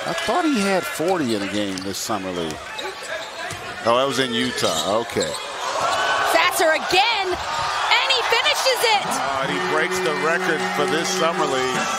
I thought he had 40 in a game this summer league. Oh, that was in Utah. Okay. Sasser again, and he finishes it. And he breaks the record for this summer league.